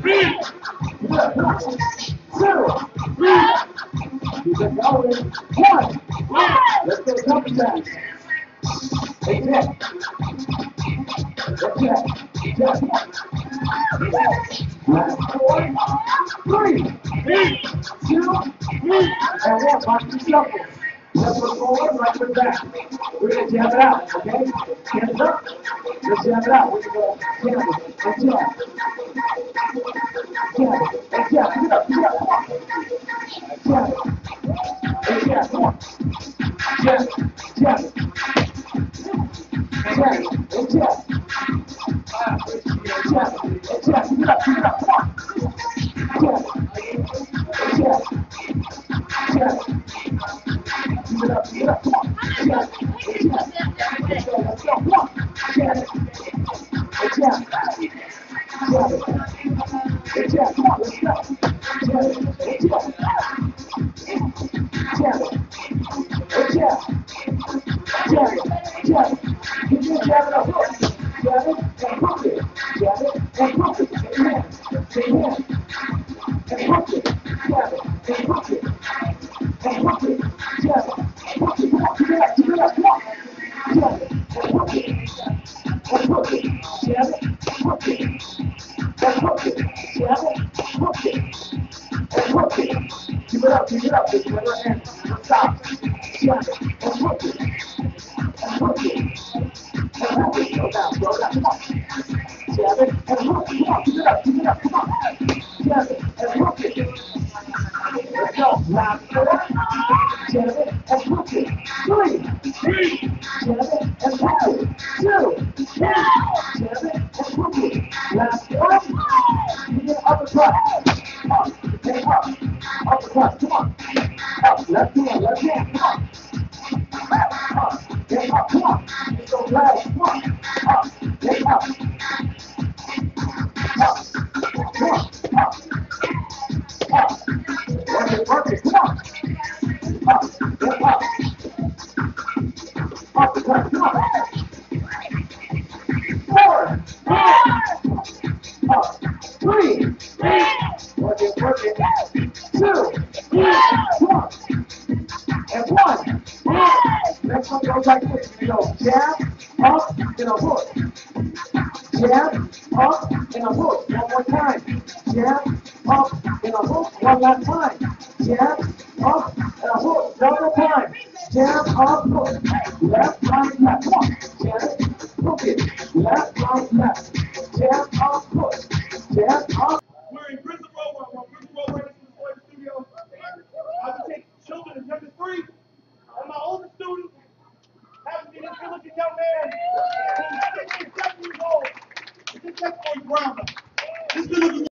Keep it going. One. Let's go double back. Hey, Jack. Jack. Jack. Last 4, 3, 2, and 1. Watch the shuffle. Left foot forward, right foot back. We're going to jab it out, okay? Hands up. Let's jab it out. We're going to go jab it and jab. Jab it and jab. Get up, get up. Come on. Jab it and jab. Come on. Jab it, jab it. Jab it and jab. Jab it and jab. Get up, get up. Come on. Jab it and jab. Jab it. Get up, get up, come on. Jab it, jab. Let's go, let's go, come on. Jab it, jab. Jab it, jab, come on, let's go. Jab it, jab. Jab it, jab. Jab it, jab. You can jab it up, hook. Jab it and hook it. Jab it and hook it. Amen. Amen. And hook it. Jab it and hook it. And hook it. Jab it. Hook it. Come on, keep it up, keep it up, come on. Jab it and hook it. And hook it. Jab it. Hook it. And hook it. Jab it. Hook it. And hook it. Keep it up, keep it up. Just never end. Stop. Jab it and hook it. And hook it. And hook it. Go down, go down. Come on. Jab it and hook it. Come on, keep it up, keep it up. Come on. Jab it and hook it. Let's go. Last 4. Jab it and hook it. 3. Jab it and hook it. 2. Jab it and hook it. Last 1. You get uppercut. Up and up. Uppercut. Come on. Up. Left hand. Left hand. Come on. Up and up. Come on. Let's go last. Come on. Up and up. Up. Come on. Up. Up. Work it. Come on. Up and up. Uppercut. Come on. 4. Up. 3. Work it. 2. Come on. And 1. Next one goes like this. You go jab, up, and a hook. Jab, up, and a hook. One more time. Jab, up, and a hook. One last time. Jab, up, and a hook. Double time. Jab, up, hook. Left, right, left. Come on. Jab it, hook it. Left, right, left. Jab, up, hook. Jab, up. We're in Prison Row. We're on Prison Row right next to the Floyd Studio. I will take children as young as 3. And my oldest student happens to be this good-looking young man who's 6 or 7 years old. This is Boy Brown. This good-looking